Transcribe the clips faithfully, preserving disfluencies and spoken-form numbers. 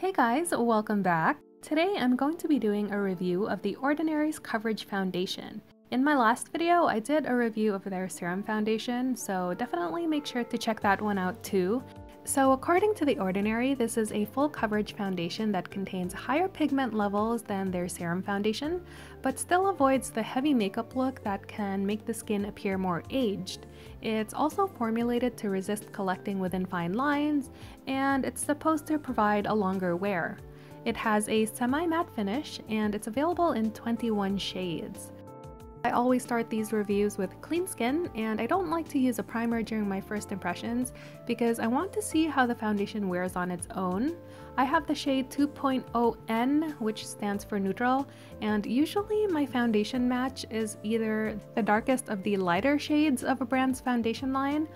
Hey guys, welcome back. Today I'm going to be doing a review of The Ordinary's Coverage Foundation. In my last video, I did a review of their serum foundation, so definitely make sure to check that one out too. So according to The Ordinary, this is a full coverage foundation that contains higher pigment levels than their serum foundation, but still avoids the heavy makeup look that can make the skin appear more aged. It's also formulated to resist collecting within fine lines, and it's supposed to provide a longer wear. It has a semi-matte finish, and it's available in twenty-one shades. I always start these reviews with clean skin, and I don't like to use a primer during my first impressions because I want to see how the foundation wears on its own. I have the shade two point oh N, which stands for neutral, and usually my foundation match is either the darkest of the lighter shades of a brand's foundation line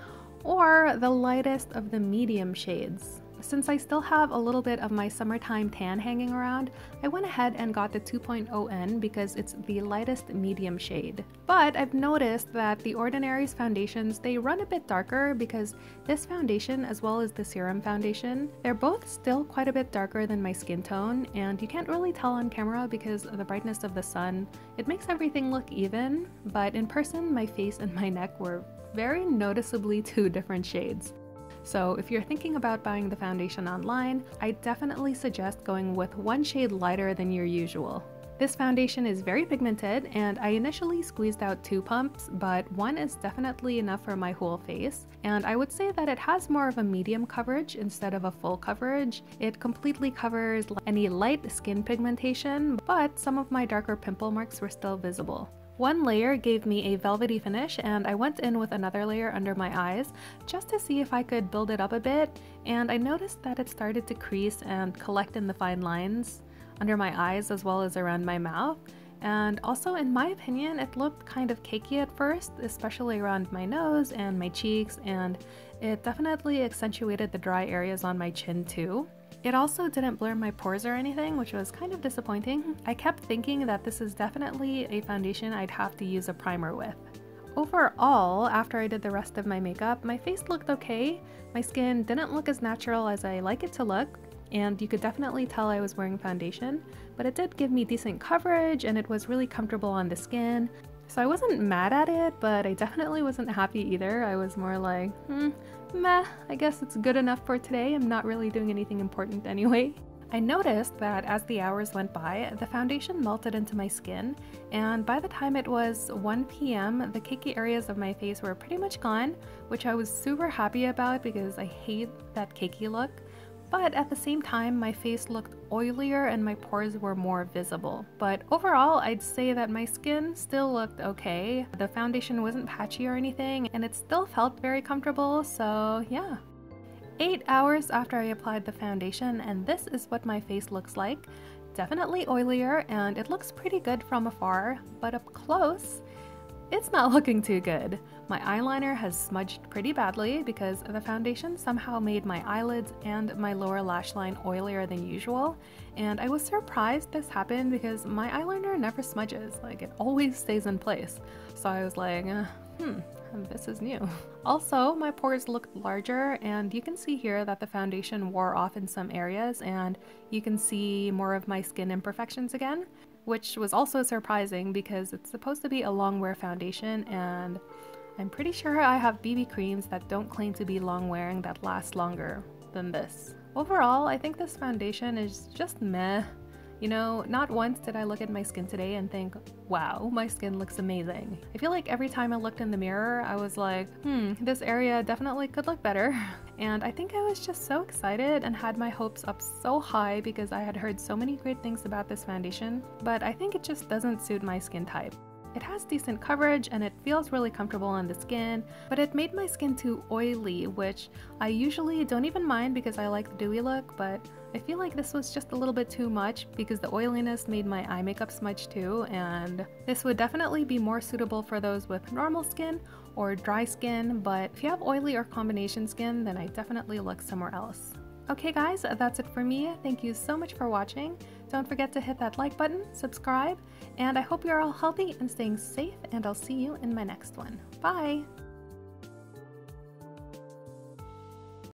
or the lightest of the medium shades. Since I still have a little bit of my summertime tan hanging around, I went ahead and got the two point oh N because it's the lightest medium shade. But I've noticed that The Ordinary's foundations, they run a bit darker because this foundation as well as the serum foundation, they're both still quite a bit darker than my skin tone, and you can't really tell on camera because of the brightness of the sun. It makes everything look even, but in person my face and my neck were very noticeably two different shades. So if you're thinking about buying the foundation online, I definitely suggest going with one shade lighter than your usual. This foundation is very pigmented, and I initially squeezed out two pumps, but one is definitely enough for my whole face, and I would say that it has more of a medium coverage instead of a full coverage. It completely covers any light skin pigmentation, but some of my darker pimple marks were still visible. One layer gave me a velvety finish, and I went in with another layer under my eyes just to see if I could build it up a bit, and I noticed that it started to crease and collect in the fine lines under my eyes as well as around my mouth. And also, in my opinion, it looked kind of cakey at first, especially around my nose and my cheeks, and it definitely accentuated the dry areas on my chin too. It also didn't blur my pores or anything, which was kind of disappointing. I kept thinking that this is definitely a foundation I'd have to use a primer with. Overall, after I did the rest of my makeup, my face looked okay. My skin didn't look as natural as I like it to look, and you could definitely tell I was wearing foundation, but it did give me decent coverage and it was really comfortable on the skin. So I wasn't mad at it, but I definitely wasn't happy either. I was more like, hmm, meh, I guess it's good enough for today. I'm not really doing anything important anyway. I noticed that as the hours went by, the foundation melted into my skin, and by the time it was one P M, the cakey areas of my face were pretty much gone, which I was super happy about because I hate that cakey look. But at the same time, my face looked oilier and my pores were more visible. But overall, I'd say that my skin still looked okay. The foundation wasn't patchy or anything, and it still felt very comfortable, so yeah. Eight hours after I applied the foundation, and this is what my face looks like. Definitely oilier, and it looks pretty good from afar, but up close, it's not looking too good. My eyeliner has smudged pretty badly because the foundation somehow made my eyelids and my lower lash line oilier than usual, and I was surprised this happened because my eyeliner never smudges, like it always stays in place. So I was like, uh, hmm, this is new. Also, my pores looked larger, and you can see here that the foundation wore off in some areas, and you can see more of my skin imperfections again, which was also surprising because it's supposed to be a long wear foundation, and I'm pretty sure I have B B creams that don't claim to be long wearing that last longer than this. Overall, I think this foundation is just meh. You know, not once did I look at my skin today and think, wow, my skin looks amazing. I feel like every time I looked in the mirror, I was like, hmm, this area definitely could look better. And I think I was just so excited and had my hopes up so high because I had heard so many great things about this foundation, but I think it just doesn't suit my skin type. It has decent coverage and it feels really comfortable on the skin, but it made my skin too oily, which I usually don't even mind because I like the dewy look, but I feel like this was just a little bit too much because the oiliness made my eye makeup smudge too, and this would definitely be more suitable for those with normal skin or dry skin, but if you have oily or combination skin, then I definitely look somewhere else. Okay guys, that's it for me. Thank you so much for watching. Don't forget to hit that like button, subscribe, and I hope you're all healthy and staying safe, and I'll see you in my next one. Bye!